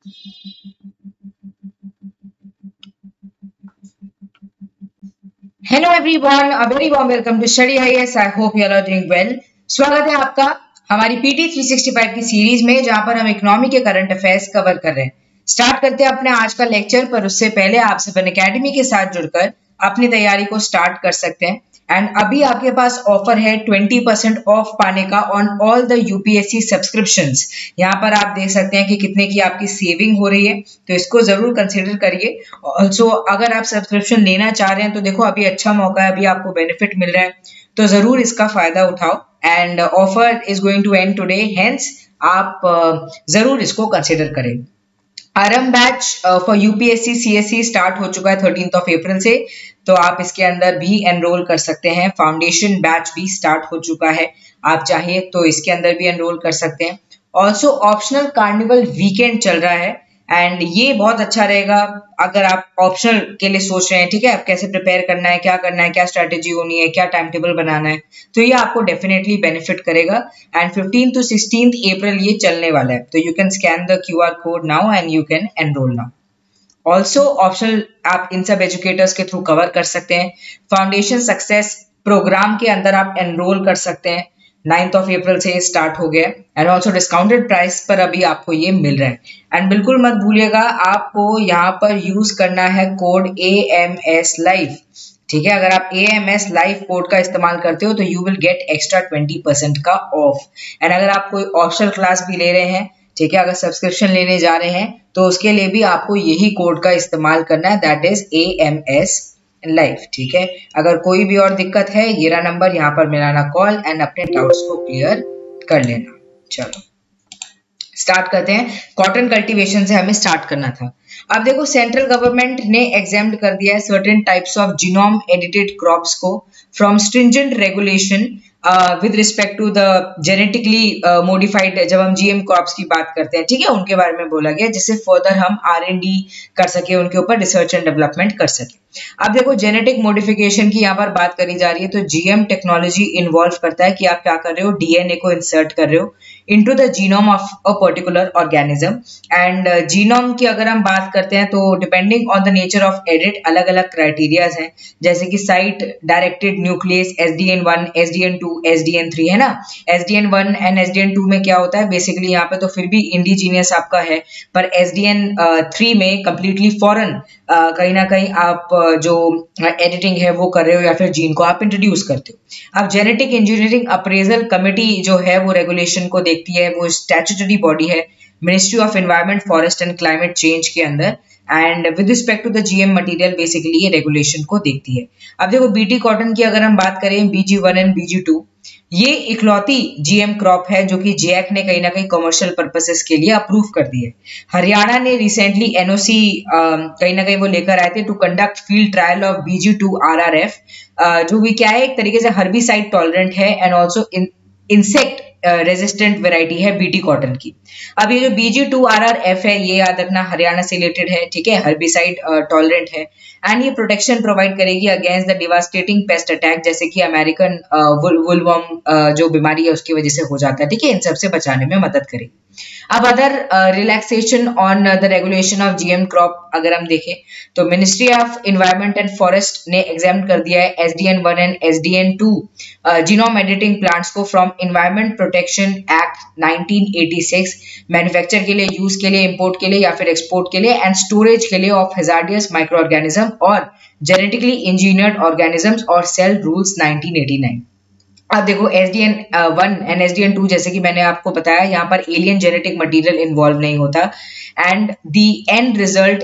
Hello everyone, a very warm welcome to study IAS. I hope you are doing well. स्वागत है आपका हमारी PT 365 की series में, जहां पर हम इकोनॉमी के करंट अफेयर्स कवर कर रहे हैं। स्टार्ट करते हैं अपने आज का लेक्चर, पर उससे पहले आप सब अकेडमी के साथ जुड़कर अपनी तैयारी को स्टार्ट कर सकते हैं। एंड अभी आपके पास ऑफर है 20% ऑफ पाने का on all the UPSC subscriptions. यहाँ पर आप देख सकते हैं कि कितने की आपकी सेविंग हो रही है, तो इसको जरूर कंसीडर करिए। ऑल्सो अगर आप सब्सक्रिप्शन लेना चाह रहे हैं तो देखो अभी अच्छा मौका है, अभी आपको बेनिफिट मिल रहा है, तो जरूर इसका फायदा उठाओ। And offer is going to end today, hence आप जरूर इसको कंसीडर करें। RM batch for UPSC CSC start हो चुका है 13 अप्रैल से, तो आप इसके अंदर भी एनरोल कर सकते हैं। फाउंडेशन बैच भी स्टार्ट हो चुका है, आप चाहिए तो इसके अंदर भी एनरोल कर सकते हैं। ऑल्सो ऑप्शनल कार्निवल वीकेंड चल रहा है, एंड ये बहुत अच्छा रहेगा अगर आप ऑप्शनल के लिए सोच रहे हैं। ठीक है, आप कैसे प्रिपेयर करना है, क्या स्ट्रैटेजी होनी है, क्या टाइम टेबल बनाना है, तो ये आपको डेफिनेटली बेनिफिट करेगा। एंड 15 to 16 अप्रैल ये चलने वाला है, तो you can scan the QR code now and you can enrol now. Also optional आप इन सब एजुकेटर्स के थ्रू कवर कर सकते हैं। फाउंडेशन सक्सेस प्रोग्राम के अंदर आप एनरोल कर सकते हैं, 9 अप्रैल से स्टार्ट हो गया। एंड ऑल्सो डिस्काउंटेड प्राइस पर अभी आपको ये मिल रहा है। एंड बिल्कुल मत भूलिएगा, आपको यहाँ पर यूज करना है कोड AMS लाइव। ठीक है, अगर आप AMS लाइव कोड का इस्तेमाल करते हो तो यू विल गेट एक्स्ट्रा 20% का ऑफ। एंड अगर आप कोई ऑप्शनल क्लास भी ले रहे हैं, ठीक है, अगर सब्सक्रिप्शन लेने जा रहे हैं तो उसके लिए भी आपको यही कोड का इस्तेमाल करना है, दैट इज AMS लाइव। ठीक है, अगर कोई भी और दिक्कत है, ये रहा नंबर, यहाँ पर मिलाना कॉल एंड अपने डाउट्स को क्लियर कर लेना। चलो स्टार्ट करते हैं। कॉटन कल्टीवेशन से हमें स्टार्ट करना था। अब देखो, सेंट्रल गवर्नमेंट ने एग्जेम्प्ट कर दिया है certain types of genome edited crops को from stringent regulation with respect to the genetically modified. जब हम जीएम क्रॉप्स की बात करते हैं, ठीक है, उनके बारे में बोला गया, जिससे फर्दर हम R&D कर सके, उनके ऊपर रिसर्च एंड डेवलपमेंट कर सके। अब देखो, जेनेटिक मॉडिफिकेशन की यहाँ पर बात करी जा रही है, तो जीएम टेक्नोलॉजी इन्वॉल्व करता है कि आप क्या कर रहे हो, डीएनए को इंसर्ट कर रहे हो into the genome of a particular organism. And genome की अगर हम बात करते हैं तो depending on the nature of edit अलग अलग क्राइटेरियाज हैं, जैसे कि site directed nucleus SDN1, SDN2, SDN3 है ना। SDN1 एंड SDN2 में क्या होता है, बेसिकली यहाँ पे तो फिर भी इंडिजीनियस आपका है, पर SDN3 में कंप्लीटली फॉरेन कहीं ना कहीं आप जो एडिटिंग है वो कर रहे हो, या फिर जीन को आप इंट्रोड्यूस करते हो। अब जेनेटिक इंजीनियरिंग अप्रेजल कमेटी जो है वो रेगुलेशन को देखती है, वो स्टैट्यूटरी बॉडी है ministry of environment, forest and climate change के अंदर। And with respect to the GM material basically ये रेगुलेशन को देखती है। अब देखो, बीटी कॉटन की अगर हम बात करें, BG1 एंड BG2 ये इकलौती जीएम क्रॉप है जो कि JAC ने कहीं ना कहीं कमर्शियल पर्पसेस के लिए अप्रूव कर दी है। हरियाणा ने रिसेंटली NOC कहीं ना कहीं वो लेकर आए थे to conduct field trial of BG2 RRF, जो भी क्या है, एक तरीके से हर्बिसाइड टॉलरेंट है and also insect resistant variety है बीटी कॉटन की। अब ये जो BG2 RRF है, ये याद रखना हरियाणा से रिलेटेड है, ठीक है, हर्बिसाइड टॉलरेंट है, एंड ये प्रोटेक्शन प्रोवाइड करेगी against the devastating pest attack, जैसे कि अमेरिकन वुलवर्म जो बीमारी है उसकी वजह से हो जाता है, ठीक है, इन सब से बचाने में मदद करेगी। अब other relaxation on the regulation of GM crop अगर हम देखें तो ministry of environment and forest ने एग्जाम कर दिया है SDN1 and SDN2 genome editing plants को from environment protection act 1986 manufacture के लिए, यूज के लिए, इंपोर्ट के लिए या फिर एक्सपोर्ट के लिए एंड स्टोरेज के लिए ऑफ हैजार्डियस माइक्रो ऑर्गेनिज्म और जेनेटिकली इंजीनियर्ड ऑर्गेनिजम्स और सेल रूल्स 1989। अब देखो, SDN1 एंड SDN2 जैसे कि मैंने आपको बताया, यहाँ पर एलियन जेनेटिक मटेरियल इन्वॉल्व नहीं होता and the end result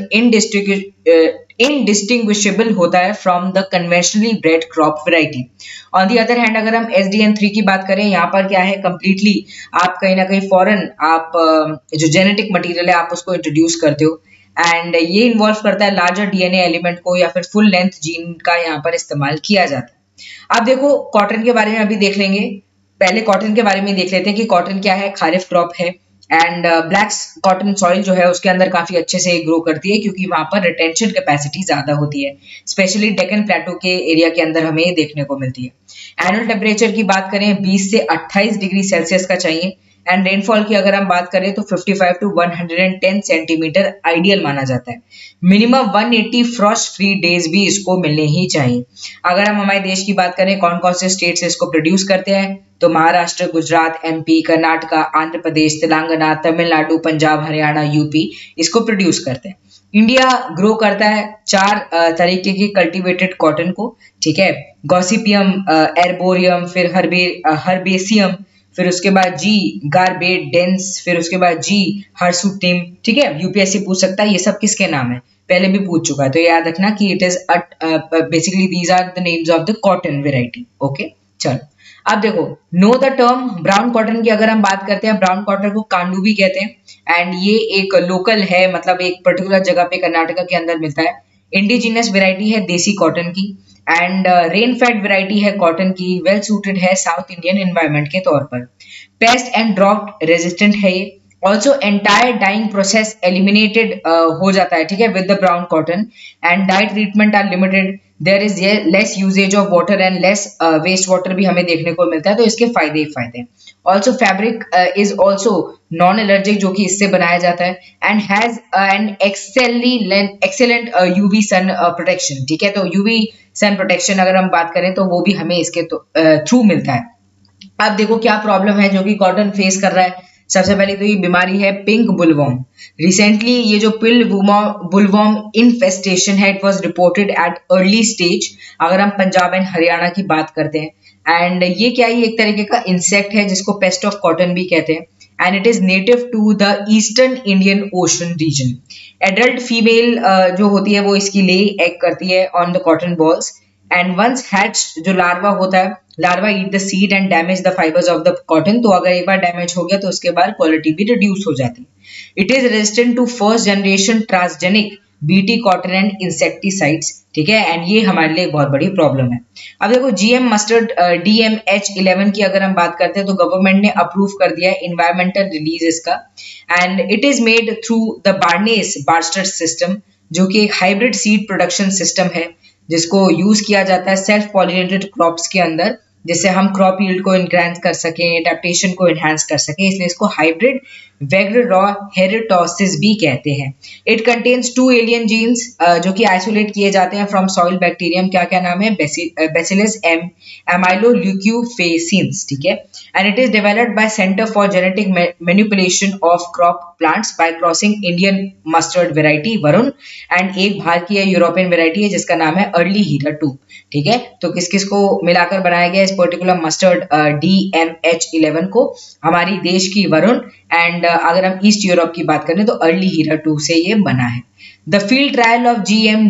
indistinguishable होता है from the conventionally bred crop variety. On the other hand अगर हम SDN3 की बात करें, यहाँ पर क्या है, कंप्लीटली आप कहीं ना कहीं फॉरेन आप जो जेनेटिक मटेरियल है आप उसको इंट्रोड्यूस करते हो, एंड ये इन्वॉल्व करता है लार्जर DNA एलिमेंट को या फिर फुल लेंथ जीन का यहाँ पर इस्तेमाल किया जाता है। अब देखो, कॉटन के बारे में अभी देख लेंगे। पहले कॉटन के बारे में देख लेते हैं कि कॉटन क्या है, खारिफ क्रॉप है एंड ब्लैक कॉटन सॉइल जो है उसके अंदर काफी अच्छे से ग्रो करती है, क्योंकि वहां पर रिटेंशन कैपेसिटी ज्यादा होती है, स्पेशली डेक्कन प्लेटो के एरिया के अंदर हमें देखने को मिलती है। एनुअल टेम्परेचर की बात करें 20 से 28 डिग्री सेल्सियस का चाहिए एंड रेनफॉल की अगर हम बात करें तो 55 टू 110 सेंटीमीटर आइडियल माना जाता है। मिनिमम 180 फ्रॉस्ट फ्री डेज भी इसको मिलने ही चाहिए। अगर हम हमारे देश की बात करें कौन कौन से स्टेट्स इसको प्रोड्यूस करते हैं तो महाराष्ट्र, गुजरात, एमपी, कर्नाटका, आंध्र प्रदेश, तेलंगाना, तमिलनाडु, पंजाब, हरियाणा, यूपी इसको प्रोड्यूस करते हैं। इंडिया ग्रो करता है 4 तरीके की कल्टीवेटेड कॉटन को, ठीक है, गॉसिपियम, एर्बोरियम, फिर हर्बेसियम, फिर उसके बाद जी गारबेडेंस, फिर उसके बाद जी हर्सुटिम, ठीक है। यूपीएससी पूछ सकता है ये सब किसके नाम है, पहले भी पूछ चुका है, तो याद रखना कि it is basically these are the names of the cotton variety. Okay, चलो अब देखो, know the term brown cotton की अगर हम बात करते हैं, ब्राउन कॉटन को कांडू भी कहते हैं एंड ये एक लोकल है, मतलब एक पर्टिकुलर जगह पे कर्नाटका के अंदर मिलता है। इंडिजिनस वेराइटी है देसी कॉटन की एंड रेन फेड वेराइटी है कॉटन की, वेल सूटेड है साउथ इंडियन एनवायरनमेंट के तौर पर। पेस्ट एंड ड्रॉट रेजिस्टेंट है ये। Also entire dyeing process eliminated हो जाता है, ठीक है, with the brown cotton and dye treatment are limited. There is less usages of water and less waste water भी हमें देखने को मिलता है, तो इसके फायदे ही फायदे हैं। Also fabric is also non allergic, जो कि इससे बनाया जाता है and has an excellent UV sun protection, ठीक है। तो यूवी सन प्रोटेक्शन अगर हम बात करें तो वो भी हमें इसके थ्रू मिलता है। अब देखो क्या प्रॉब्लम है जो कि कॉटन फेस कर रहा है। सबसे पहले तो ये बीमारी है पिंक बुलवॉर्म। रिसेंटली ये जो बुलवॉर्म इन्फेस्टेशन है it was reported at early stage, अगर हम पंजाब एंड हरियाणा की बात करते हैं। एंड ये क्या है, एक तरीके का इंसेक्ट है जिसको पेस्ट ऑफ कॉटन भी कहते हैं and it is native to the eastern Indian ocean region. Adult female जो होती है वो इसकी ले एग करती है on the cotton bolls and once hatch जो लार्वा होता है, larva eat the seed and damage the fibres of the cotton. तो अगर एक बार डैमेज हो गया तो उसके बाद क्वालिटी भी रिड्यूस हो जाती है। It is resistant to first generation transgenic BT cotton and insecticides, ठीक है, एंड ये हमारे लिए बहुत बड़ी प्रॉब्लम है। अब देखो जीएम मस्टर्ड DMH11 की अगर हम बात करते हैं तो गवर्नमेंट ने अप्रूव कर दिया है इन्वायरमेंटल रिलीज इसका and it is made through the barnase barstar system, जो कि एक हाइब्रिड सीड प्रोडक्शन सिस्टम है जिसको यूज किया जाता है सेल्फ पॉलिनेटेड क्रॉप्स के अंदर, जिससे हम क्रॉप यील्ड को इनक्रीज कर सकें, एडेप्टेशन को एनहांस कर सकें, इसलिए इसको हाइब्रिड वेग्र रॉ हेरिटोसिस भी कहते हैं। इट कंटेन्स 2 एलियन जीन्स जो कि आइसोलेट किए जाते हैं फ्रॉम सॉइल बैक्टीरियम, क्या क्या नाम है, बैसिलस एमाइलोल्यूकोफेसिन्स, ठीक है, and it is developed by centre for genetic manipulation of crop plants by crossing Indian mustard variety Varuna and एक भारतीय यूरोपियन वेराइटी है जिसका नाम है अर्ली हीरा 2, ठीक है। तो किस किस को मिलाकर बनाया गया इस पर्टिकुलर मस्टर्ड DMH11 को, हमारी देश की वरुण एंड अगर हम ईस्ट यूरोप की बात करें तो अर्ली हीरा 2 से ये बना है। The field trial of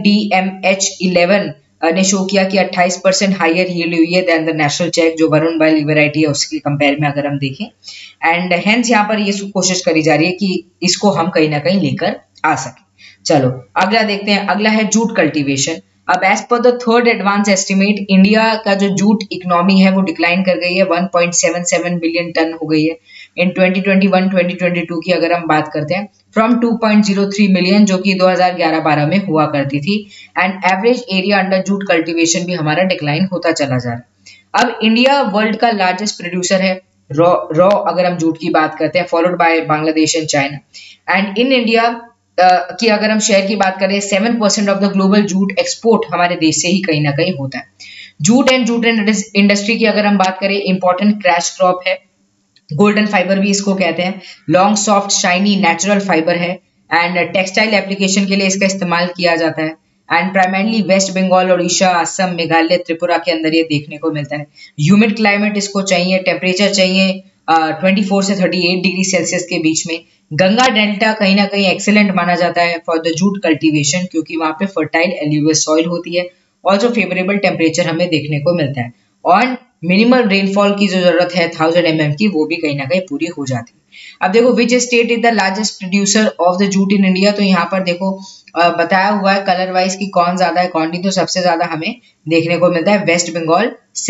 DMH11 ने शो किया कि 28% हाइयर यील्ड हुई है देन द नेशनल चेक, जो वरुण वाली वेराइटी है उसके कंपेयर में अगर हम देखें, एंड हेंस यहाँ पर ये कोशिश करी जा रही है कि इसको हम कहीं ना कहीं लेकर आ सके। चलो अगला देखते हैं, अगला है जूट कल्टीवेशन। अब as per the third advance estimate India का जो जूट इकोनॉमी है वो डिक्लाइन कर गई है, 1.77 बिलियन टन हो गई है इन 2021-2022 की अगर हम बात करते हैं, फ्रॉम 2.03 मिलियन जो कि 2011-12 में हुआ करती थी, and average area under jute cultivation भी हमारा डिक्लाइन होता चला जा रहा है। अब इंडिया वर्ल्ड का लार्जेस्ट प्रोड्यूसर है रॉ अगर हम जूट की बात करते हैं, followed by Bangladesh and China, and in India की अगर हम शेयर की बात करें 7% of the global jute export हमारे देश से ही कहीं ना कहीं होता है। जूट एंड इंडस्ट्री की अगर हम बात करें इंपॉर्टेंट क्रैश क्रॉप है, गोल्डन फाइबर भी इसको कहते हैं, long soft shiny natural fibre है एंड टेक्सटाइल एप्लीकेशन के लिए इसका इस्तेमाल किया जाता है एंड प्राइमरली वेस्ट बंगाल, ओडिशा, असम, मेघालय, त्रिपुरा के अंदर ये देखने को मिलता है। ह्यूमिड क्लाइमेट इसको चाहिए, टेम्परेचर चाहिए 24 से 38 डिग्री सेल्सियस के बीच में। गंगा डेल्टा कहीं ना कहीं एक्सेलेंट माना जाता है फॉर द जूट कल्टीवेशन, क्योंकि वहां पे फर्टाइल एल्यूवियल सॉइल होती है, ऑल्सो फेवरेबल टेम्परेचर हमें देखने को मिलता है, और मिनिमल रेनफॉल की जो जरूरत है 1000 mm की वो भी कहीं ना कहीं पूरी हो जाती है। अब देखो which state is the largest producer of the jute in India, तो यहाँ पर देखो बताया हुआ है कलर वाइज की कौन ज्यादा है कौन नहीं, तो सबसे ज्यादा हमें देखने को मिलता है वेस्ट बंगाल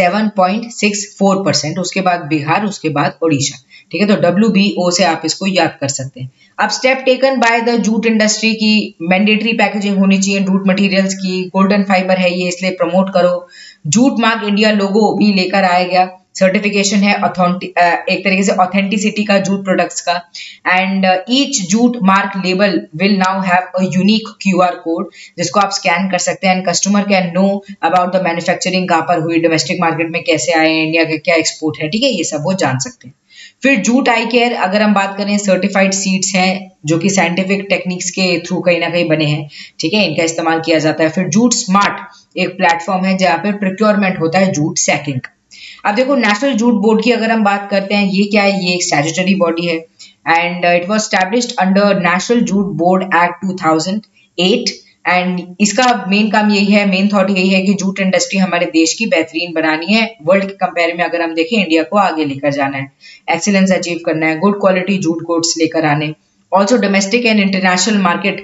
7.64%, उसके बाद बिहार, उसके बाद ओडिशा, ठीक है। तो WBO से आप इसको याद कर सकते हैं। अब step taken by the jute industry की मैंडेटरी पैकेजिंग होनी चाहिए जूट मटेरियल्स की, गोल्डन फाइबर है ये इसलिए प्रमोट करो, जूट मार्क इंडिया लोगो भी लेकर आया गया सर्टिफिकेशन है एक तरीके से ऑथेंटिसिटी का जूट प्रोडक्ट्स का। And each jute mark label will now have a unique QR code जिसको आप स्कैन कर सकते हैं and customer can know about the manufacturing कहाँ पर हुई, डोमेस्टिक मार्केट में कैसे आए, इंडिया का क्या एक्सपोर्ट है, ठीक है, ये सब वो जान सकते हैं। फिर जूट आई केयर अगर हम बात करें, सर्टिफाइड सीड्स हैं जो कि साइंटिफिक टेक्निक्स के थ्रू कहीं ना कहीं बने हैं, ठीक है, इनका इस्तेमाल किया जाता है। फिर जूट स्मार्ट एक प्लेटफॉर्म है जहाँ पे प्रोक्योरमेंट होता है जूट सैकिंग। अब देखो नेशनल जूट बोर्ड की अगर हम बात करते हैं, ये क्या है, ये एक स्टैट्यूटरी बॉडी है and it was established under national jute board act 2008 and इसका मेन काम यही है, मेन थॉट यही है कि जूट इंडस्ट्री हमारे देश की बेहतरीन बनानी है, वर्ल्ड के कंपेयर में अगर हम देखें इंडिया को आगे लेकर जाना है, एक्सीलेंस अचीव करना है, गुड क्वालिटी जूट गुड्स लेकर आने, also domestic and international market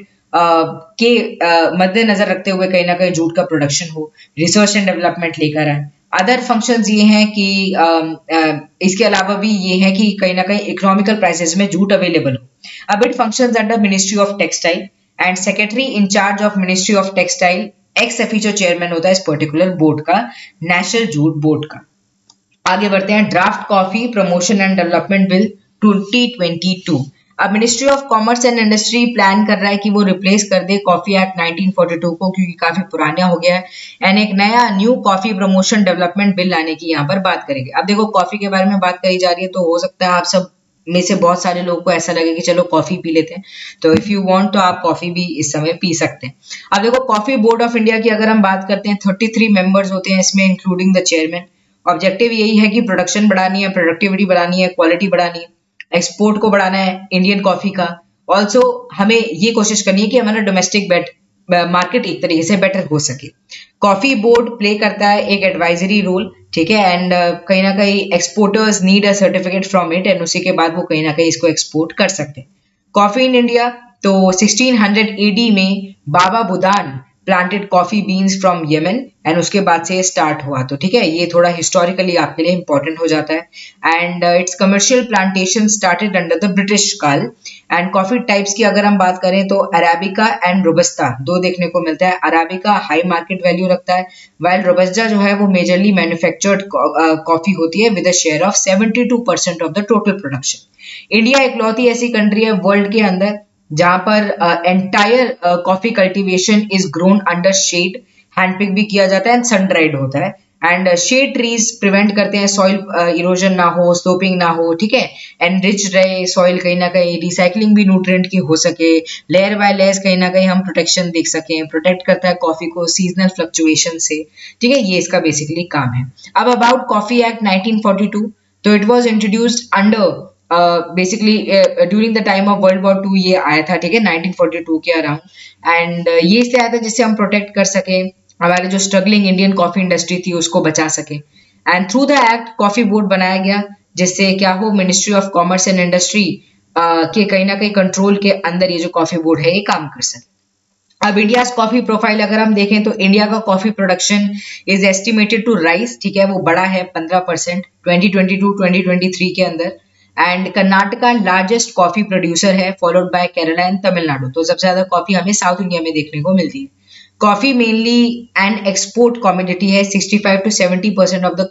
के मद्देनजर रखते हुए कहीं ना कहीं जूट का प्रोडक्शन हो, रिसर्च एंड डेवलपमेंट लेकर आए। अदर फंक्शंस ये हैं कि इसके अलावा भी ये है कि कहीं ना कहीं इकोनॉमिकल प्राइसेस में जूट अवेलेबल हो। अब it functions under ministry of textile and secretary in charge of ministry of textile ex officio chairman होता है इस पर्टिकुलर बोर्ड का, नेशनल जूट बोर्ड का। आगे बढ़ते हैं, draft coffee promotion and development bill 2022। अब ministry of commerce and industry plan कर रहा है कि वो रिप्लेस कर दे कॉफी एक्ट 1942 को, क्योंकि काफी पुराना हो गया है, एंड एक नया new coffee promotion development bill लाने की यहाँ पर बात करेंगे। अब देखो कॉफी के बारे में बात करी जा रही है तो हो सकता है आप सब में से बहुत सारे लोगों को ऐसा लगे कि चलो कॉफी पी लेते हैं, तो इफ यू वांट तो आप कॉफी भी इस समय पी सकते हैं। अब देखो कॉफी बोर्ड ऑफ इंडिया की अगर हम बात करते हैं, 33 मेंबर्स होते हैं इसमें इंक्लूडिंग द चेयरमैन। ऑब्जेक्टिव यही है कि प्रोडक्शन बढ़ानी है, प्रोडक्टिविटी बढ़ानी है, क्वालिटी बढ़ानी है, एक्सपोर्ट को बढ़ाना है इंडियन कॉफी का। ऑल्सो हमें ये कोशिश करनी है कि हमारा डोमेस्टिक मार्केट एक तरीके से बेटर हो सके। कॉफी बोर्ड प्ले करता है एक एडवाइजरी रोल, ठीक है, एंड कहीं ना कहीं exporters need a certificate from it and उसी के बाद वो कहीं ना कहीं इसको एक्सपोर्ट कर सकते हैं। कॉफी इन इंडिया तो 1600 AD में Baba Budan planted coffee beans from Yemen and उसके बाद से स्टार्ट हुआ, तो ठीक है, ये थोड़ा हिस्टोरिकली आपके लिए इंपॉर्टेंट हो जाता है। And its commercial plantation started under the British काल। एंड कॉफी टाइप्स की अगर हम बात करें तो अराबिका एंड रोबस्ता दो देखने को मिलता है। अराबिका हाई मार्केट वैल्यू रखता है, वाइल रोबस्टा जो है वो मेजरली मैन्युफैक्चर्ड कॉफी होती है with a share of 72% of the total production. India इकलौती ऐसी कंट्री है वर्ल्ड के अंदर जहां पर entire coffee cultivation is grown under shade, handpick भी किया जाता है एंड सन ड्राइड होता है। एंड शेड ट्रीज प्रिवेंट करते हैं सॉइल इरोजन ना हो, स्लोपिंग ना हो, ठीक है, एंड रिच रहे सॉइल, कहीं ना कहीं रिसाइकलिंग भी न्यूट्रिएंट की हो सके, लेयर बाय लेयर कहीं ना कहीं हम प्रोटेक्शन देख सकें, प्रोटेक्ट करता है कॉफी को सीजनल फ्लक्चुएशन से, ठीक है, ये इसका बेसिकली काम है। अब अबाउट कॉफी एक्ट 1942, तो it was introduced under basically during the time of world war 2 ये आया था, ठीक है, 1942 के अराउंड, एंड ये इसलिए आया था जिससे हम प्रोटेक्ट कर सके हमारे जो स्ट्रगलिंग इंडियन कॉफी इंडस्ट्री थी उसको बचा सके। And through the act coffee board बनाया गया जिससे क्या हो, ministry of commerce and industry के कहीं ना कहीं कंट्रोल के अंदर ये जो कॉफी बोर्ड है ये काम कर सके। अब इंडिया कॉफी प्रोफाइल अगर हम देखें तो इंडिया का coffee production is estimated to rise, ठीक है, वो बड़ा है 15% 2022-2023 के अंदर। And Karnataka largest coffee producer है, followed by Kerala and Tamil Nadu. तो सबसे ज्यादा कॉफी हमें साउथ इंडिया में देखने को मिलती है। Coffee mainly an export commodity है, 65 to 70% ऑफ द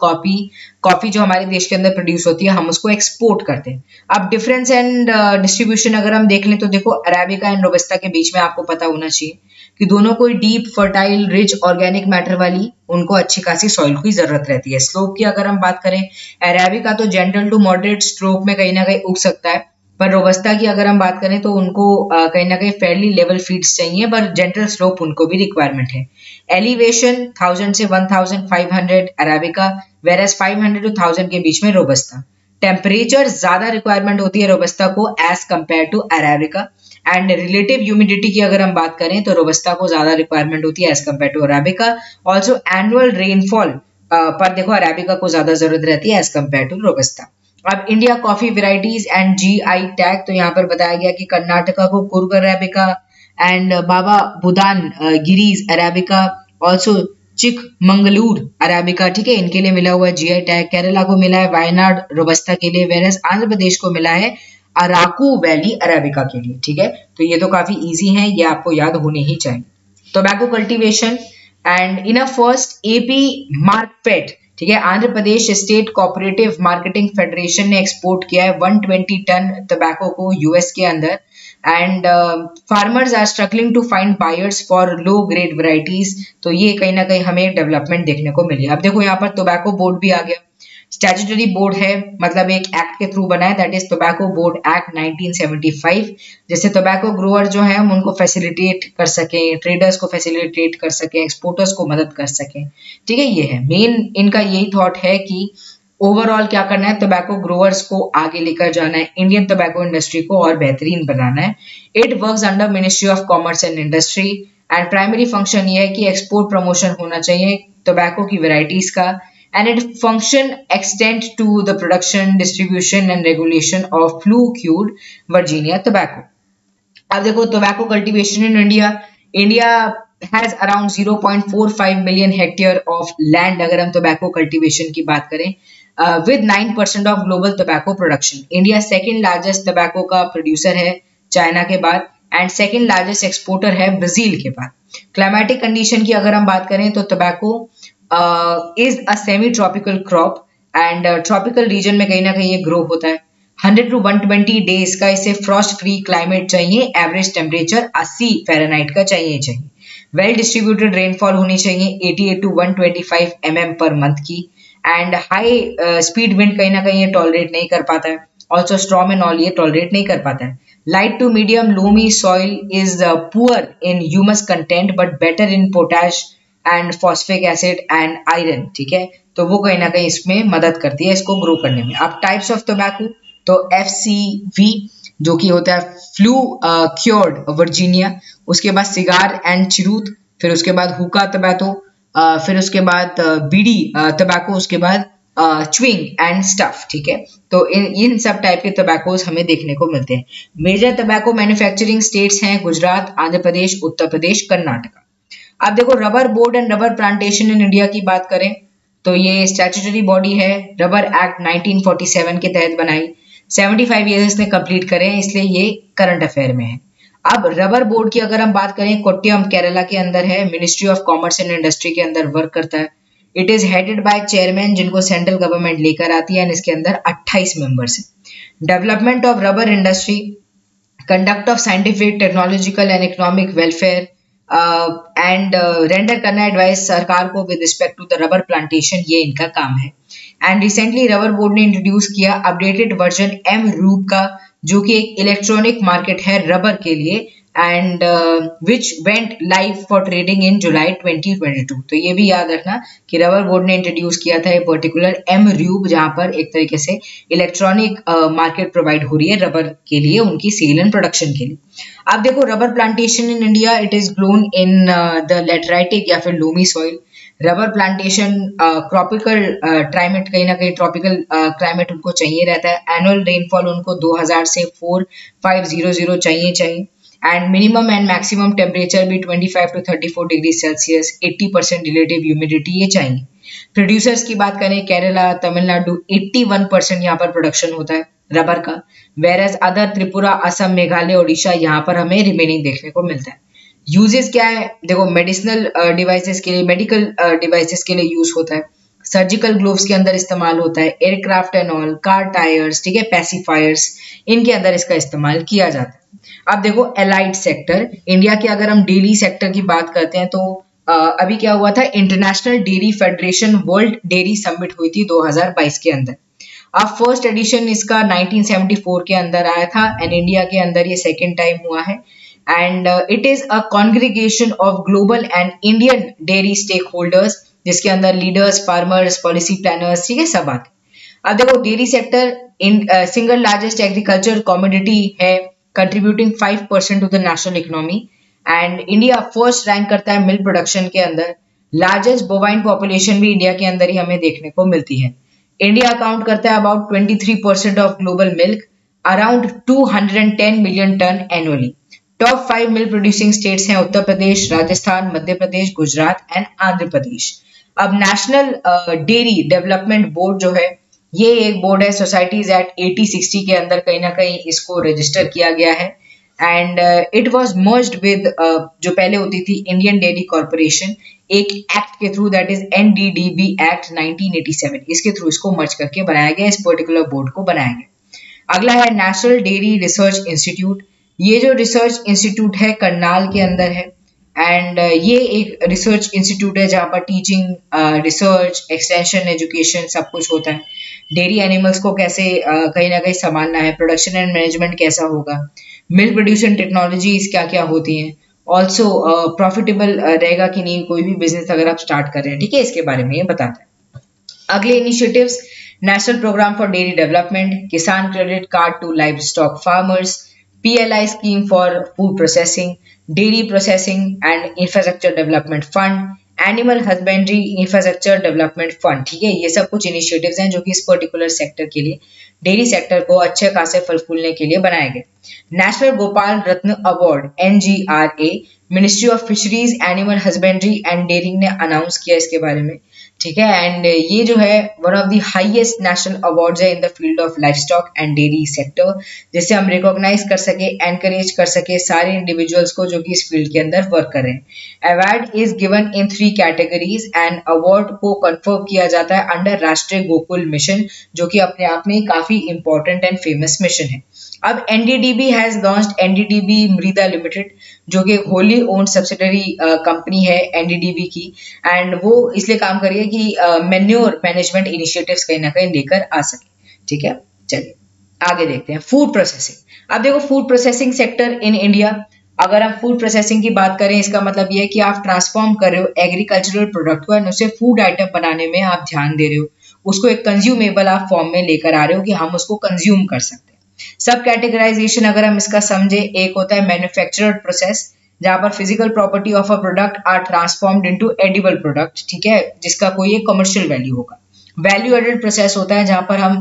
कॉफी जो हमारे देश के अंदर प्रोड्यूस होती है हम उसको एक्सपोर्ट करते हैं। अब डिफरेंस एंड डिस्ट्रीब्यूशन अगर हम देख लें तो देखो अरेबिका एंड रोबस्टा के बीच में आपको पता होना चाहिए कि दोनों कोई deep fertile rich organic matter वाली, उनको अच्छी खासी सॉइल की जरूरत रहती है। स्लोप की अगर हम बात करें, अरेबिका तो जेंटल टू मॉडरेट स्ट्रोक में कहीं ना कहीं उग सकता है, पर रोबस्टा की अगर हम बात करें तो उनको कहीं ना कहीं फेयरली लेवल फीड्स चाहिए, पर जेंटल स्लोप उनको भी रिक्वायरमेंट है। एलिवेशन 1000 से 1500 अरेबिका, वेरस 500 to 1000 के बीच में रोबस्टा। टेम्परेचर ज्यादा रिक्वायरमेंट होती है रोबस्टा को as compare to arabica. And relative humidity की अगर हम बात करें तो रोबस्टा को ज्यादा रिक्वायरमेंट होती है as compare to arabica. Also annual rainfall पर देखो अरेबिका को ज्यादा जरूरत रहती है एज कंपेयर टू रोबस्टा। अब India coffee varieties and GI tag, तो यहाँ पर बताया गया कि कर्नाटका को Coorg arabica and Baba Budan Giris arabica, also Chikmagalur arabica, ठीक है, इनके लिए मिला हुआ है GI टैग। केरला को मिला है वायनाड रोबस्टा के लिए, वेरस आंध्र प्रदेश को मिला है अराकू वैली अरेबिका के लिए, ठीक है। तो ये तो काफी इजी है, ये आपको याद होने ही चाहिए। Tobacco cultivation and in a first AP Markfed, ठीक है। Andhra Pradesh state cooperative marketing federation ने एक्सपोर्ट किया है 120 टन टबैको को यूएस के अंदर। And farmers are struggling to find buyers for low grade varieties. तो ये कहीं ना कहीं हमें डेवलपमेंट देखने को मिली। अब देखो यहाँ पर टोबैको बोर्ड भी आ गया। स्टैट्यूटरी बोर्ड है, मतलब एक एक्ट के थ्रू बना है, that is tobacco board act 1975। जैसे टोबैको ग्रोअर जो है हम उनको फैसिलिटेट कर सकें, ट्रेडर्स को फैसिलिटेट कर सकें, एक्सपोर्टर्स को मदद कर सकें। ठीक है, ये है मेन इनका यही थॉट है कि ओवरऑल क्या करना है, टोबैको ग्रोअर्स को आगे लेकर जाना है, इंडियन टोबैको इंडस्ट्री को और बेहतरीन बनाना है। It works under ministry of commerce and industry and primary function ये है कि एक्सपोर्ट प्रमोशन होना चाहिए टोबैको की वेराइटीज का। And its function extend to the production, distribution and regulation of flue-cured Virginia tobacco. अब देखो tobacco cultivation in India. India has around 0.45 million hectare of land अगर हम tobacco cultivation की बात करें, with 9% of global tobacco production. India second largest tobacco का producer है China के बाद, and second largest exporter है ब्राजील के बाद। Climatic condition की अगर हम बात करें तो tobacco is a semi-tropical crop and tropical region में कहीं ना कहीं ये grow होता है। 100 to 120 days का इसे frost free climate चाहिए, average temperature 80 Fahrenheit का चाहिए। well distributed rainfall होनी चाहिए 88 to 125 mm per month की, and high speed wind कहीं ना कहीं ये tolerate नहीं कर पाता है, also storm and all ये tolerate नहीं कर पाता है। light to medium loamy soil is poor in humus content but better in potash and phosphatic acid and iron. ठीक है, तो वो कहीं ना कहीं इसमें मदद करती है इसको ग्रो करने में। अब टाइप्स ऑफ टोबैको, तो FCV जो कि होता है फ्लू क्योर्ड वर्जीनिया, उसके बाद सिगार एंड चिरूत, फिर उसके बाद हुका टोबैको, फिर उसके बाद बीडी टोबैको, उसके बाद च्विंग एंड स्टफ। ठीक है, तो इन सब टाइप के टोबैकोस हमें देखने को मिलते हैं। मेजर टोबैको मैन्युफैक्चरिंग स्टेट्स हैं गुजरात, आंध्र प्रदेश, उत्तर प्रदेश, कर्नाटका। अब देखो rubber board and rubber plantation in India की बात करें तो ये स्टैट्यूटरी बॉडी है, रबर एक्ट 1947 के तहत बनाई। 75 ईयर्स इसने कंप्लीट करे हैं, इसलिए ये करंट अफेयर में है। अब रबर बोर्ड की अगर हम बात करें, कोट्टयम केरला के अंदर है, ministry of commerce and industry के अंदर वर्क करता है। It is headed by chairman जिनको सेंट्रल गवर्नमेंट लेकर आती है, इसके अंदर 28 मेंबर्स हैं। Development of rubber industry, conduct of scientific, technological and economic welfare and render करना एडवाइस सरकार को with respect to the rubber plantation, ये इनका काम है। एंड रिसेंटली रबर बोर्ड ने इंट्रोड्यूस किया अपडेटेड वर्जन एम रूप का, जो कि एक इलेक्ट्रॉनिक मार्केट है रबर के लिए, and which went live for trading in July 2022। तो ये भी याद रखना कि रबर बोर्ड ने इंट्रोड्यूस किया था ये पर्टिकुलर एम रूप, जहां पर एक तरीके से इलेक्ट्रॉनिक मार्केट प्रोवाइड हो रही है रबर के लिए, उनकी सेल एंड प्रोडक्शन के लिए। अब देखो rubber plantation in India, it is grown in the lateritic या फिर loamy soil. Rubber plantation tropical climate, कहीं ना कहीं ट्रॉपिकल क्लाइमेट उनको चाहिए रहता है। एनुअल रेनफॉल उनको 2000 से 4500 चाहिए and minimum and maximum temperature भी 25 to 34 degree Celsius, 80% relative humidity ये चाहिए। प्रोड्यूसर्स की बात करें, केरला, तमिलनाडु 81% यहाँ पर प्रोडक्शन होता है रबर का, वेरएज अदर त्रिपुरा, असम, मेघालय, ओडिशा यहाँ पर हमें रिमेनिंग देखने को मिलता है। यूजेस क्या है, देखो मेडिसिनल डिवाइसेस के लिए, मेडिकल डिवाइसेस के लिए यूज होता है, सर्जिकल ग्लोव्स के अंदर इस्तेमाल होता है, aircraft and all, car tyres, ठीक है, पैसिफायर्स, इनके अंदर इसका इस्तेमाल किया जाता है। अब देखो एलाइड सेक्टर, इंडिया के अगर हम डेयरी सेक्टर की बात करते हैं तो अभी क्या हुआ था, international dairy federation world dairy summit हुई थी 2022 के अंदर। अब फर्स्ट एडिशन इसका 1974 के अंदर आया था एंड इंडिया के अंदर ये सेकेंड टाइम हुआ है। And it is a congregation of global and Indian dairy stakeholders, जिसके अंदर लीडर्स, फार्मर्स, पॉलिसी प्लानर्स, ठीक है, सब आते। अब देखो dairy sector single largest agriculture commodity है, contributing 5% to the national economy, and India first rank करता है मिल्क प्रोडक्शन के अंदर। लार्जेस्ट बोवाइन पॉपुलेशन भी इंडिया के अंदर ही हमें देखने को मिलती है। इंडिया अकाउंट करता है about 23% of global milk, around 210 million ton annually. Top 5 milk producing states हैं उत्तर प्रदेश, राजस्थान, मध्य प्रदेश, गुजरात एंड आंध्र प्रदेश। अब नेशनल डेयरी डेवलपमेंट बोर्ड जो है, ये एक बोर्ड है, सोसाइटीज एक्ट 8060 के अंदर कहीं ना कहीं इसको रजिस्टर किया गया है। And it was merged with जो पहले होती थी इंडियन डेयरी कॉर्पोरेशन, एक एक्ट के through, that is NDDB act 1987, इसके थ्रू इसको मर्ज करके बनाया गया, इस पर्टिकुलर बोर्ड को बनाया गया। अगला है नेशनल डेयरी रिसर्च इंस्टीट्यूट। ये जो रिसर्च इंस्टीट्यूट है करनाल के अंदर है, एंड ये एक रिसर्च इंस्टीट्यूट है जहाँ पर टीचिंग, रिसर्च, एक्सटेंशन, एजुकेशन सब कुछ होता है। डेयरी एनिमल्स को कैसे कहीं ना कहीं संभालना है, प्रोडक्शन एंड मैनेजमेंट कैसा होगा, मिल्क प्रोड्यूशन टेक्नोलॉजीज क्या क्या होती हैं, ऑल्सो प्रॉफिटेबल रहेगा कि नहीं कोई भी बिजनेस अगर आप स्टार्ट कर रहे हैं, ठीक है, इसके बारे में ये बताता है। अगले initiatives, national programme for dairy development, Kisan credit card to livestock farmers, PLI scheme for food processing, dairy processing and infrastructure development fund, animal husbandry infrastructure development fund, ठीक है, ये सब कुछ इनिशिएटिव्स हैं जो कि इस पर्टिकुलर सेक्टर के लिए, डेयरी सेक्टर को अच्छे खासे फल फूलने के लिए बनाए गए। National Gopal Ratna award NGRA, ministry of fisheries, animal husbandry and dairying ने अनाउंस किया इसके बारे में, ठीक है, एंड ये जो है one of the highest national awards है in the field of life stock and dairy sector, जिससे हम रिकॉग्नाइज कर सके, एनकरेज कर सके सारे इंडिविजुअल्स को जो कि इस फील्ड के अंदर वर्क कर रहे हैं। Award is given in 3 categories and award को कंफर्म किया जाता है अंडर राष्ट्रीय गोकुल मिशन, जो कि अपने आप में काफी इंपॉर्टेंट एंड फेमस मिशन है। अब NDDB has launched NDDB Mrida limited, जो कि होली ओन्ड सब्सिडरी कंपनी है NDDB की, एंड वो इसलिए काम कर रही है कि मैन्योर मैनेजमेंट इनिशिएटिव्स कहीं ना कहीं लेकर आ सके, ठीक है। चलिए आगे देखते हैं फूड प्रोसेसिंग। अब देखो food processing sector in India, अगर हम फूड प्रोसेसिंग की बात करें, इसका मतलब ये है कि आप ट्रांसफॉर्म कर रहे हो एग्रीकल्चरल प्रोडक्ट को एंड उसे फूड आइटम बनाने में आप ध्यान दे रहे हो, उसको एक कंज्यूमेबल आप फॉर्म में लेकर आ रहे हो कि हम उसको कंज्यूम कर सकते हैं। सब कैटेगराइजेशन अगर हम इसका समझे, एक होता है मैन्युफैक्चरड प्रोसेस, जहां पर physical property of a product are transformed into edible product, ठीक है, जिसका कोई एक कमर्शियल वैल्यू होगा। वैल्यू एडेड प्रोसेस होता है जहां पर हम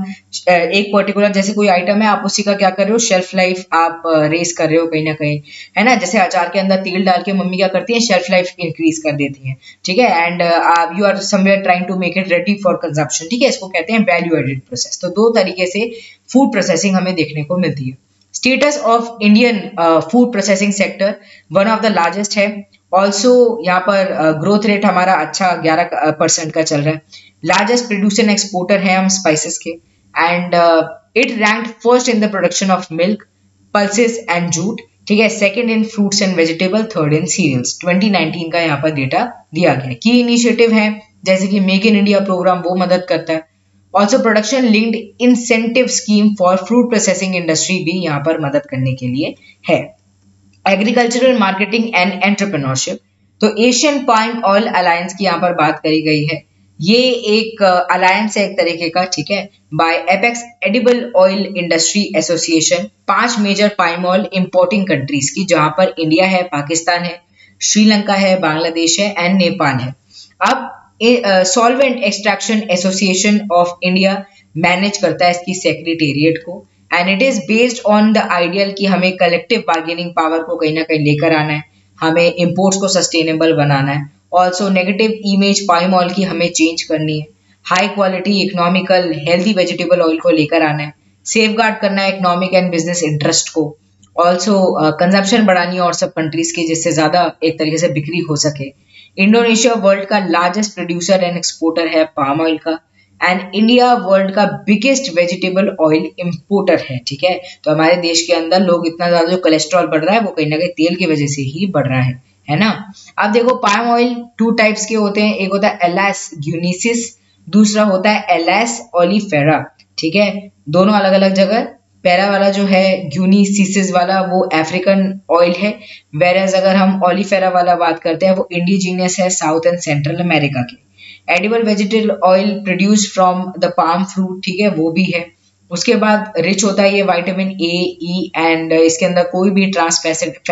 एक पर्टिकुलर, जैसे कोई आइटम है, आप उसी का क्या कर रहे हो, शेल्फ लाइफ आप रेस कर रहे हो कहीं ना कहीं, है ना, जैसे अचार के अंदर तेल डाल के मम्मी क्या करती है, शेल्फ लाइफ इंक्रीज कर देती है, ठीक है, and you are somewhere trying to make it ready for consumption, ठीक है, इसको कहते हैं वैल्यू एडेड प्रोसेस। तो 2 तरीके से फूड प्रोसेसिंग हमें देखने को मिलती है। Status of Indian food processing sector, one of the largest है, ऑल्सो यहाँ पर ग्रोथ रेट हमारा अच्छा 11% का चल रहा है। लार्जेस्ट प्रोड्यूसर एंड एक्सपोर्टर है हम स्पाइसेस के, and it ranked first in the production of milk, pulses and jute, ठीक है, second in fruits and vegetable, third in cereals. 2019 का यहाँ पर डेटा दिया गया है। की इनिशिएटिव है जैसे कि मेक इन इंडिया प्रोग्राम, वो मदद करता है। Also production linked incentive scheme for fruit processing industry भी यहाँ पर मदद करने के लिए है। एग्रीकल्चरल मार्केटिंग एंड एंटरप्रेन्योरशिप, तो एशियन पाम ऑयल अलायंस की यहाँ पर बात करी गई है। ये एक अलायंस है एक तरीके का, ठीक है, by apex edible oil industry association, 5 major palm oil importing countries की, जहां पर इंडिया है, पाकिस्तान है, श्रीलंका है, बांग्लादेश है एंड नेपाल है। अब solvent extraction association of India manage करता है इसकी सेक्रेटेरिएट को, and it is based on the ideal कि हमें कलेक्टिव बार्गेनिंग पावर को कहीं ना कहीं लेकर आना है, हमें इंपोर्ट्स को सस्टेनेबल बनाना है, also negative image palm oil की हमें चेंज करनी है, high quality economical healthy vegetable oil को लेकर आना है, सेफ गार्ड करना है इकोनॉमिक एंड बिजनेस इंटरेस्ट को, ऑल्सो कंजम्पशन बढ़ानी है और सब कंट्रीज की, जिससे ज्यादा एक तरीके से बिक्री हो सके। इंडोनेशिया वर्ल्ड का लार्जेस्ट प्रोड्यूसर एंड एक्सपोर्टर है पाम ऑयल का, एंड इंडिया वर्ल्ड का बिगेस्ट वेजिटेबल ऑयल इंपोर्टर है, ठीक है। तो हमारे देश के अंदर लोग इतना ज्यादा जो कोलेस्ट्रॉल बढ़ रहा है वो कहीं ना कहीं तेल की वजह से ही बढ़ रहा है ना। अब देखो पाम ऑयल 2 टाइप्स के होते हैं, एक होता है एलास ग्यूनिसिस, दूसरा होता है एलास ओलिफेरा, ठीक है, दोनों अलग अलग जगह। पहला वाला जो है ग्यूनिसिस वाला वो अफ्रीकन ऑयल है, वेरएज अगर हम ओलिफेरा वाला बात करते हैं वो इंडिजीनियस है साउथ एंड सेंट्रल अमेरिका के। Edible vegetable oil produce from the palm fruit, ठीक है, वो भी है। उसके बाद रिच होता है ये विटामिन ए, ई एंड इसके अंदर कोई भी ट्रांस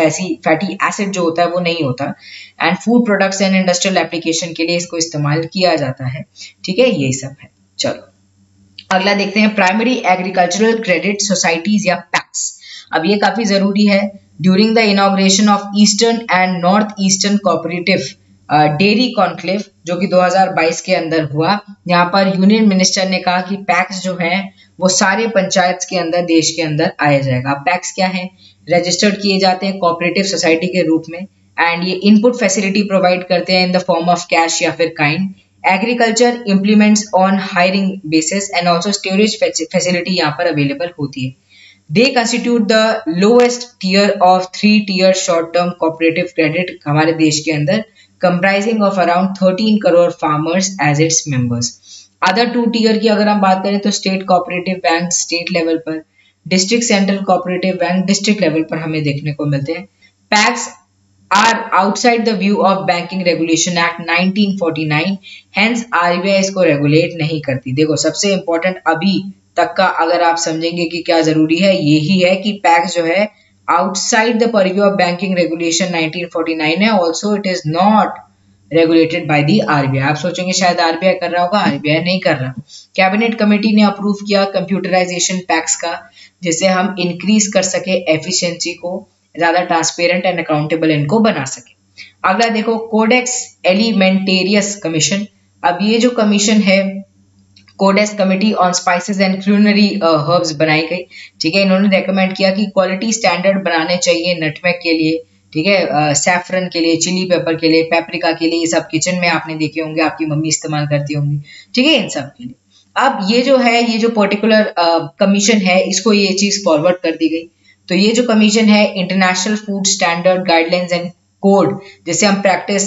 फैटी एसिड जो होता है वो नहीं होता, and food products and industrial application के लिए इसको इस्तेमाल किया जाता है, ठीक है, ये सब है। चलो अगला देखते हैं प्राइमरी एग्रीकल्चरल क्रेडिट सोसाइटीज या पैक्स। अब ये काफी जरूरी है। During the inauguration of eastern and north eastern cooperative dairy conclave जो कि 2022 के अंदर हुआ, यहाँ पर यूनियन मिनिस्टर ने कहा कि पैक्स जो है वो सारे पंचायत के अंदर देश के अंदर आया जाएगा। पैक्स क्या है? रजिस्टर्ड किए जाते हैं कोऑपरेटिव सोसाइटी के रूप में, एंड ये इनपुट फैसिलिटी प्रोवाइड करते हैं in the form of cash या फिर kind. Agriculture implements on hiring basis and also storage facility यहाँ पर अवेलेबल होती है। They constitute the lowest tier of 3 tier short term cooperative credit हमारे देश के अंदर, comprising of around 13 crore farmers as its members. Other 2 tier की अगर हम बात करें तो state cooperative bank state level पर, district central cooperative bank district level पर हमें देखने को मिलते हैं। PACS are outside the view of banking regulation act 1949, hence RBI इसको रेगुलेट नहीं करती। देखो सबसे इंपॉर्टेंट अभी तक का अगर आप समझेंगे कि क्या जरूरी है, यही है कि पैक्स जो है outside the purview of banking regulation 1949 है, also it is not regulated by the RBI. आप सोचेंगे शायद आरबीआई कर रहा होगा, आरबीआई नहीं कर रहा। कैबिनेट कमेटी ने अप्रूव किया कंप्यूटराइजेशन पैक्स का, जिससे हम इंक्रीज कर सके एफिशिएंसी को, ज्यादा ट्रांसपेरेंट एंड अकाउंटेबल इनको बना सके। अगला देखो कोडेक्स एलिमेंटेरियस कमीशन। अब ये जो कमीशन है Codex committee on spices and culinary herbs बनाई गई, ठीक है। इन्होंने रेकमेंड किया कि क्वालिटी स्टैंडर्ड बनाने चाहिए नटमेग के लिए, ठीक है, सैफरन के लिए, चिली पेपर के लिए, पेपरिका के लिए, ये सब किचन में आपने देखे होंगे, आपकी मम्मी इस्तेमाल करती होंगी, ठीक है, इन सब के लिए। अब ये जो है, ये जो पर्टिकुलर कमीशन है, इसको ये चीज फॉरवर्ड कर दी गई। तो ये जो कमीशन है international food standard guidelines and code, जिसे हम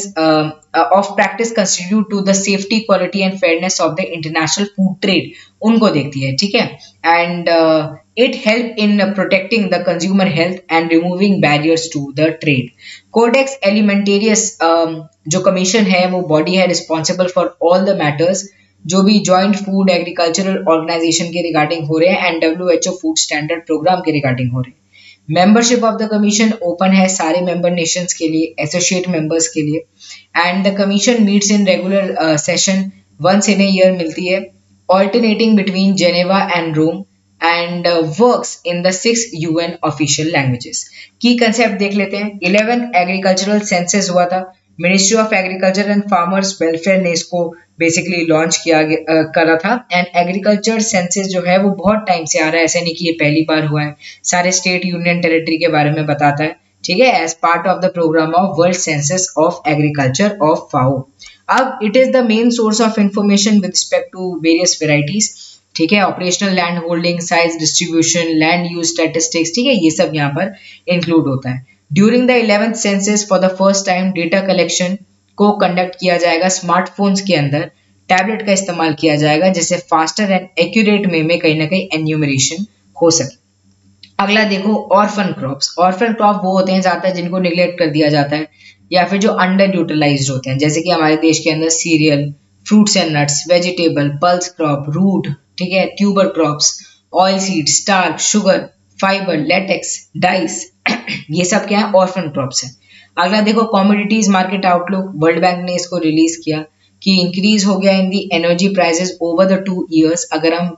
practice constitute to the safety quality and fairness of the international food trade, उनको देखती है, ठीक है। And it help in protecting the consumer health and removing barriers to the trade. Codex Alimentarius जो commission है वो बॉडी है responsible for all the matters जो भी जॉइंट फूड एग्रीकल्चरल ऑर्गेनाइजेशन के रिगार्डिंग हो रहे हैं and WHO food standard programme के रिगार्डिंग हो रहे हैं। Membership of the commission open है सारे मेंबर नेशंस के लिए, एसोसिएट मेंबर्स के लिए, and the commission meets in regular session once in a year मिलती है, alternating between Geneva and Rome, and works in the 6 UN official languages. की concept देख लेते हैं। 11th एग्रीकल्चरल सेंसस हुआ था, ministry of agriculture and farmers welfare ने इसको बेसिकली लॉन्च करा था। एंड एग्रीकल्चर सेंसस जो है वो बहुत टाइम से आ रहा है, ऐसे नहीं कि ये पहली बार हुआ है, सारे स्टेट यूनियन टेरिटरी के बारे में बताता है, ठीक है, as part of the programme of world census of agriculture of FAO। अब it is the main source of information with respect to various varieties, ठीक है, operational land holding, size distribution, land use statistics, ठीक है, ये सब यहाँ पर include होता है। During the 11th census for the first time data collection को कंडक्ट किया जाएगा स्मार्टफोन्स के अंदर, टैबलेट का इस्तेमाल किया जाएगा जिससे फास्टर एंड एक्यूरेट में कहीं ना कहीं एन्यूमरेशन हो सके। अगला देखो ऑर्फन क्रॉप्स। ऑर्फन क्रॉप वो होते हैं ज्यादातर जिनको निग्लेक्ट कर दिया जाता है या फिर जो अंडर यूटिलाइज्ड होते हैं, जैसे कि हमारे देश के अंदर cereal, fruits and nuts, vegetable, pulse crop, root, ठीक है, tuber crops, oil seed, starch, sugar, fibre, latex, dyes, ये सब क्या है, ऑर्फन क्रॉप्स है। अगला देखो commodities market outlook. World Bank ने इसको रिलीज किया कि इंक्रीज हो गया in the energy prices over the 2 years। अगर हम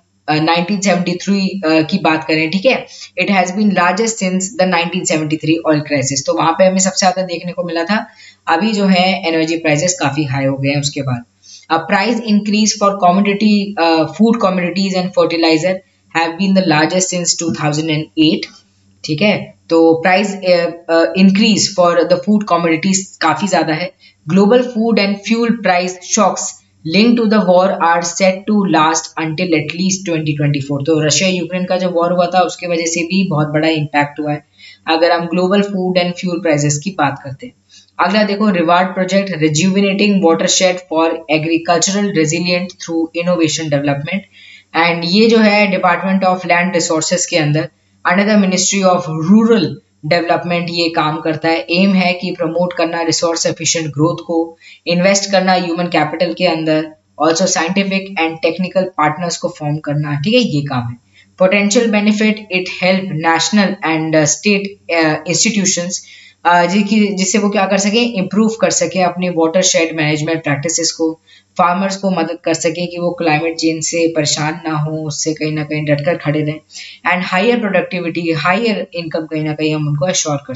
1973 की बात करें, ठीक है, it has been largest since the 1973 oil crisis. तो वहां पे हमें सबसे ज्यादा देखने को मिला था। अभी जो है एनर्जी प्राइसेस काफी हाई हो गए हैं। उसके बाद price increase for commodity food commodities and fertiliser have been the largest since 2008, ठीक है। तो price increase for the food commodities काफी ज्यादा है। Global food and fuel price shocks link to the war are set to last until at least 2024। तो Russia Ukraine का जो war हुआ था उसकी वजह से भी बहुत बड़ा इम्पैक्ट हुआ है अगर हम global food and fuel prices की बात करते हैं। अगला देखो रिवार्ड project, rejuvenating watershed for agricultural resilient through innovation development. And ये जो है डिपार्टमेंट ऑफ लैंड रिसोर्सेज के अंदर under the ministry of rural development ये काम करता है। एम है कि प्रमोट करना रिसोर्स एफिशिएंट ग्रोथ को, इन्वेस्ट करना ह्यूमन कैपिटल के अंदर, also scientific and technical partners को फॉर्म करना, ठीक है, ये काम है। Potential benefit, it help national and state institutions जिससे वो क्या कर सके, इम्प्रूव कर सके अपनी वाटर शेड मैनेजमेंट प्रैक्टिसेस को, फार्मर्स को मदद कर सके कि वो क्लाइमेट चेंज से परेशान ना हो, उससे कहीं ना कहीं डटकर खड़े रहें, and higher productivity, higher income कहीं ना कहीं हम उनको एश्योर कर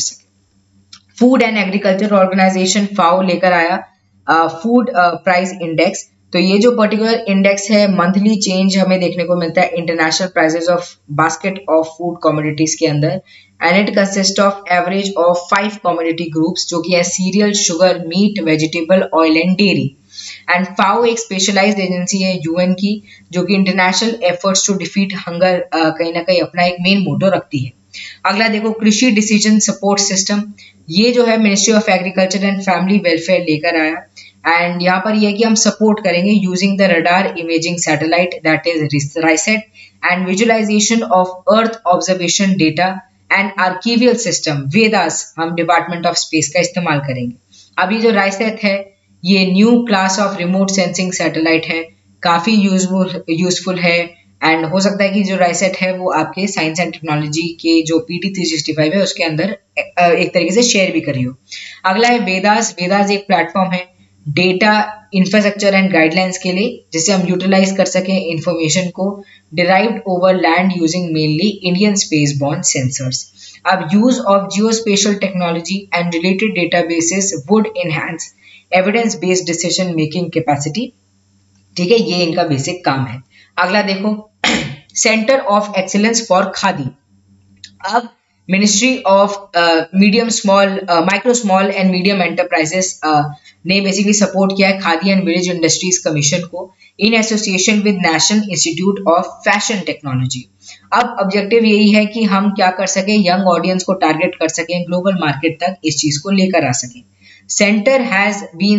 सके। Food and agriculture organisation FAO लेकर आया फूड प्राइस इंडेक्स तो ये जो पर्टिकुलर इंडेक्स है मंथली चेंज हमें देखने को मिलता है international prices of basket of food commodities के अंदर, and it consist of average of 5 commodity groups जो कि है cereal, sugar, meat, vegetable, oil and dairy. And फाओ एक स्पेशलाइज्ड एजेंसी है यूएन की जो कि international efforts to defeat hunger कहीं ना कहीं अपना एक मेन मोटो रखती है। अगला देखो कृषि डिसीजन सपोर्ट सिस्टम, ये जो है ministry of agriculture and family welfare लेकर आया, एंड यहाँ पर यह है कि हम सपोर्ट करेंगे using the radar imaging satellite that is RISAT and visualisation of earth observation data and archival system VEDAS हम डिपार्टमेंट ऑफ स्पेस का इस्तेमाल करेंगे। अभी जो राइसेट है ये new class of remote sensing satellite है, काफी यूजफुल है, एंड हो सकता है कि जो राइसेट है वो आपके साइंस एंड टेक्नोलॉजी के जो PT 365 है उसके अंदर एक तरीके से शेयर भी करी हो। अगला है वेदास। वेदास एक प्लेटफॉर्म है डेटा इंफ्रास्ट्रक्चर एंड गाइडलाइंस के लिए जिससे हम यूटिलाइज कर सकें इंफॉर्मेशन को derived over land using mainly Indian space borne sensors. अब use of geospatial technology and related databases would enhance evidence based decision making capacity. ठीक है, ये इनका बेसिक काम है। अगला देखो centre of excellence for khadi. अब ministry of micro small and medium enterprises ने बेसिकली सपोर्ट किया है khadi and village industries commission को in association with national institute of fashion technology. अब ऑब्जेक्टिव यही है कि हम क्या कर सकें, यंग ऑडियंस को टारगेट कर सकें, ग्लोबल मार्केट तक इस चीज को लेकर आ सकें। Centre has been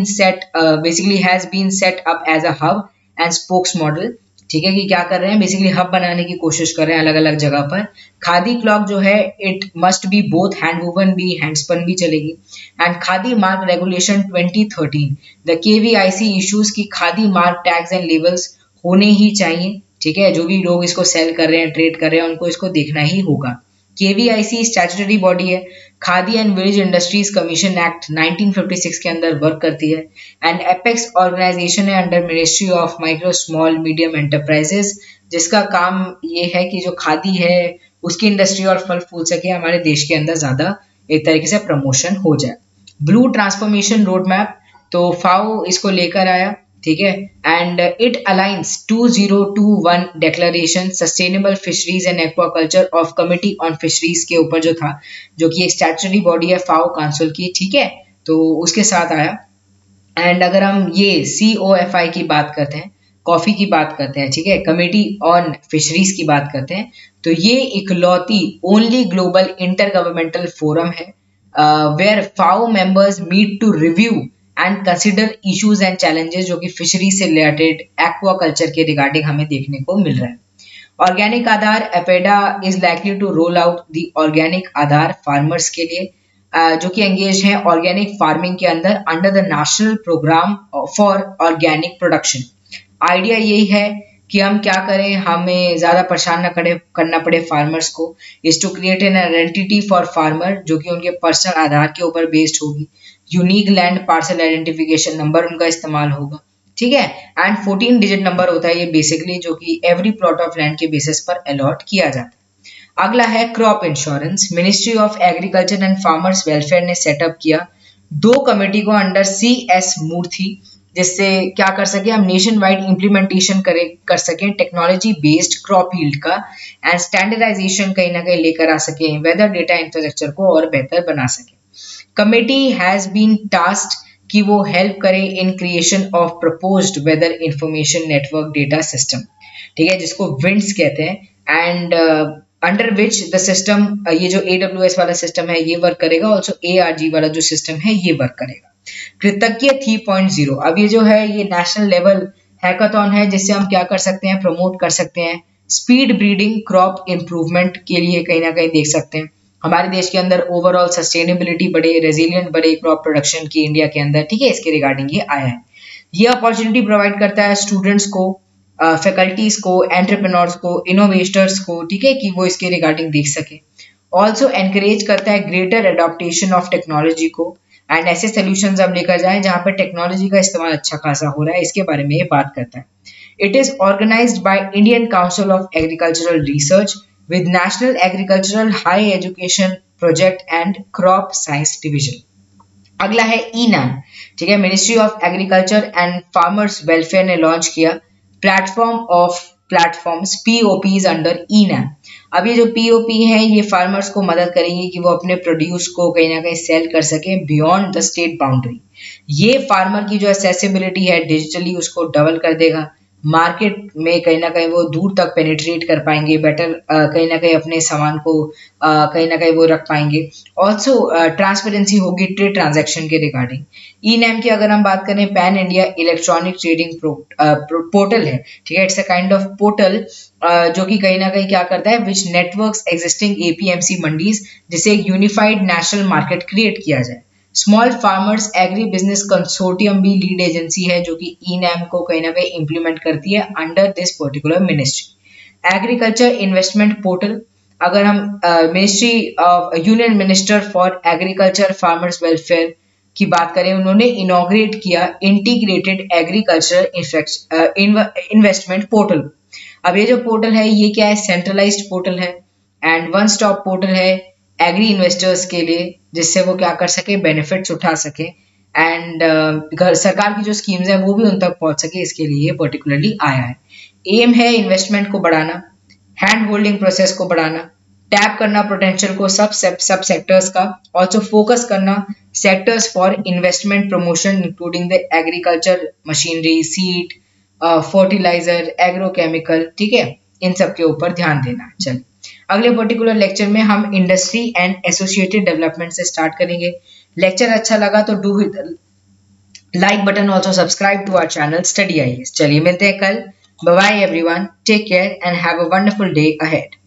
set up as a hub and spokes model. ठीक है, कि क्या कर रहे हैं, बेसिकली हब बनाने की कोशिश कर रहे हैं अलग अलग जगह पर। खादी क्लॉक जो है it must be both hand woven भी हैंडस्पन भी चलेगी। And khadi mark regulation 2013 the KVIC issues की khadi mark tags and labels होने ही चाहिए। ठीक है, जो भी लोग इसको सेल कर रहे हैं, ट्रेड कर रहे हैं, उनको इसको देखना ही होगा। KVIC स्टैट्यूटरी बॉडी है, khadi and village industries commission act 1956 के अंदर वर्क करती है। एंड एपेक्स ऑर्गेनाइजेशन है under ministry of micro small medium enterprises जिसका काम ये है कि जो खादी है उसकी इंडस्ट्री और फल फूल सके हमारे देश के अंदर ज्यादा एक तरीके से प्रमोशन हो जाए। ब्लू ट्रांसफॉर्मेशन रोड मैप, तो फाओ इसको लेकर आया। ठीक है, and it alliance 2021 declaration sustainable fisheries and aquaculture of committee on fisheries के ऊपर जो था, जो कि एक स्टैट्यूटरी बॉडी है फाओ काउंसिल की। ठीक है, तो उसके साथ आया। एंड अगर हम ये COFI की बात करते हैं, कॉफी की बात करते हैं, ठीक है, कमिटी ऑन फिशरीज की बात करते हैं, तो ये इकलौती only global intergovernmental forum है where FAO members meet to review and consider issues and challenges जो कि फिशरी से रिलेटेड एक्वाकल्चर के रिगार्डिंग हमें देखने को मिल रहा है। Organic Aadhaar, APEDA is likely to roll out the organic Aadhaar farmers के लिए जो कि एंगेज हैं ऑर्गेनिक फार्मिंग के अंदर under the national programme for organic production. Idea यही है कि हम क्या करें, हमें ज्यादा परेशान न करना पड़े फार्मर्स को, is to create an identity for farmer जो कि उनके पर्सनल आधार के ऊपर बेस्ड होगी। Unique land parcel identification number उनका इस्तेमाल होगा। ठीक है, एंड 14 डिजिट नंबर होता है ये बेसिकली, जो कि एवरी प्लॉट ऑफ लैंड के बेसिस पर अलॉट किया जाता है। अगला है crop insurance. Ministry of agriculture and farmers welfare ने सेटअप किया 2 कमेटी को अंडर CS मूर्थी, जिससे क्या कर सके हम नेशन वाइड इम्प्लीमेंटेशन कर सकें टेक्नोलॉजी बेस्ड क्रॉप यील्ड का, एंड स्टैंडर्डाइजेशन कहीं ना कहीं लेकर आ सके, वेदर डेटा इंफ्रास्ट्रक्चर को और बेहतर बना सके। कमेटी हैज बीन टास्क्ड कि वो हेल्प करे in creation of proposed weather information network data system. ठीक है, जिसको विंड्स कहते हैं, and under which the system, ये जो AWS वाला सिस्टम है ये वर्क करेगा, ऑल्सो ARG वाला जो सिस्टम है ये वर्क करेगा। कृतज्ञ 3.0, अब ये जो है ये नेशनल लेवल हैकाथॉन है जिससे हम क्या कर सकते हैं, प्रमोट कर सकते हैं स्पीड ब्रीडिंग क्रॉप इंप्रूवमेंट के लिए, कहीं ना कहीं देख सकते हैं हमारे देश के अंदर ओवरऑल सस्टेनेबिलिटी बढ़े, रेजिलियंट बढ़े क्रॉप प्रोडक्शन की इंडिया के अंदर। ठीक है, इसके रिगार्डिंग ये आया है। ये अपॉर्चुनिटी प्रोवाइड करता है स्टूडेंट्स को, फैकल्टीज को, एंटरप्रेन्योर्स को, इनोवेटर्स को, ठीक है, कि वो इसके रिगार्डिंग देख सके। ऑल्सो एनकरेज करता है ग्रेटर एडॉप्टेशन ऑफ टेक्नोलॉजी को, एंड ऐसे सोल्यूशंस अब लेकर जाएं जहां पर टेक्नोलॉजी का इस्तेमाल अच्छा खासा हो रहा है, इसके बारे में ये बात करता है। It is organised by Indian council of agricultural research with National Agricultural High Education Project and Crop Science Division. अगला है ई-नैम, ठीक है। Ministry of agriculture and farmers welfare ने लॉन्च किया platform of platforms POPs under e NAM. अब ये जो POP है ये फार्मर्स को मदद करेंगे कि वो अपने प्रोड्यूस को कहीं ना कहीं सेल कर सके बियॉन्ड द स्टेट बाउंड्री। ये फार्मर की जो एक्सेसिबिलिटी है डिजिटली उसको डबल कर देगा, मार्केट में कहीं ना कहीं वो दूर तक पेनिट्रेट कर पाएंगे, बेटर कहीं ना कहीं अपने सामान को कहीं ना कहीं वो रख पाएंगे। ऑल्सो ट्रांसपेरेंसी होगी ट्रेड ट्रांजैक्शन के रिगार्डिंग। ई-नैम की अगर हम बात करें, pan India electronic trading portal है, ठीक है। It's a kind of portal जो कि कहीं ना कहीं क्या करता है, which networks existing APMC mandis, जिसे एक यूनिफाइड नेशनल मार्केट क्रिएट किया जाए। Small farmers agri business consortium भी लीड एजेंसी है जो कि ई-नैम को कहीं ना कहीं इंप्लीमेंट करती है under this particular ministry. Agriculture investment portal, अगर हम ministry of union minister for agriculture farmers welfare की बात करें, उन्होंने इनॉग्रेट किया इंटीग्रेटेड एग्रीकल्चर इन्वेस्टमेंट पोर्टल। अब ये जो पोर्टल है ये क्या है, सेंट्रलाइज्ड पोर्टल है एंड वन स्टॉप पोर्टल है एग्री इन्वेस्टर्स के लिए, जिससे वो क्या कर सके, बेनिफिट्स उठा सके एंड सरकार की जो स्कीम्स हैं वो भी उन तक पहुंच सके, इसके लिए पर्टिकुलरली आया है। एम है इन्वेस्टमेंट को बढ़ाना, हैंड होल्डिंग प्रोसेस को बढ़ाना, टैप करना पोटेंशियल को सब सेक्टर्स का, ऑल्सो फोकस करना sectors for investment promotion including the agriculture machinery, seed, fertiliser, agrochemical, ठीक है, इन सब के ऊपर ध्यान देना। चलिए अगले पर्टिकुलर लेक्चर में हम इंडस्ट्री एंड एसोसिएटेड डेवलपमेंट से स्टार्ट करेंगे। लेक्चर अच्छा लगा तो do hit like button, also subscribe to our channel study IAS. चलिए मिलते हैं कल। Bye bye everyone, take care and have a wonderful day ahead.